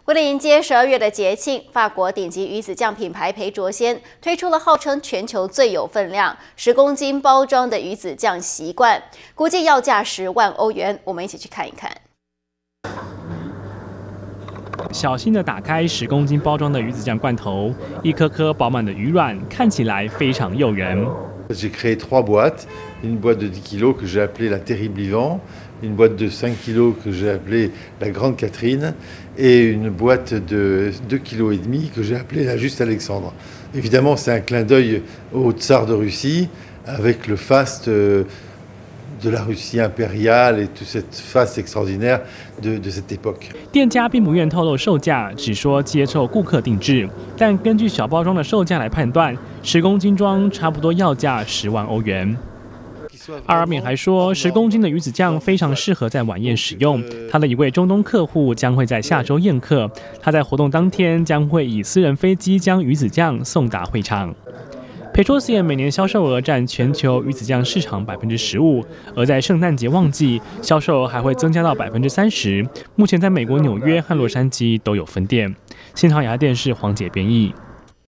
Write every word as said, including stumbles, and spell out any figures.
为了迎接十二月的节庆，法国顶级鱼子酱品牌培卓鲜推出了号称全球最有分量、十公斤包装的鱼子酱习惯，估计要价十万欧元。我们一起去看一看。 小心地打开十公斤包装的鱼子酱罐头，一颗颗饱满的鱼卵看起来非常诱人。 J'ai créé trois boîtes, une boîte de dix kilos que j'ai appelée la Terrible Yvan, une boîte de cinq kilos que j'ai appelée la Grande Catherine et une boîte de deux kilos et demi que j'ai appelée la Juste Alexandre. Évidemment, c'est un clin d'œil au tsar de Russie avec le faste de la Russie impériale et toute cette face extraordinaire de, de cette époque. 店家并不愿透露售价，只说接受顾客定制。但根据小包装的售价来判断，十公斤装差不多要价十万欧元。阿尔敏还说，十公斤的鱼子酱非常适合在晚宴使用。他的一位中东客户将会在下周宴客，他在活动当天将会以私人飞机将鱼子酱送达会场。培卓鲜每年销售额占全球鱼子酱市场百分之十五，而在圣诞节旺季，销售额还会增加到百分之三十。目前在美国纽约和洛杉矶都有分店。新唐亚电视黄姐编译。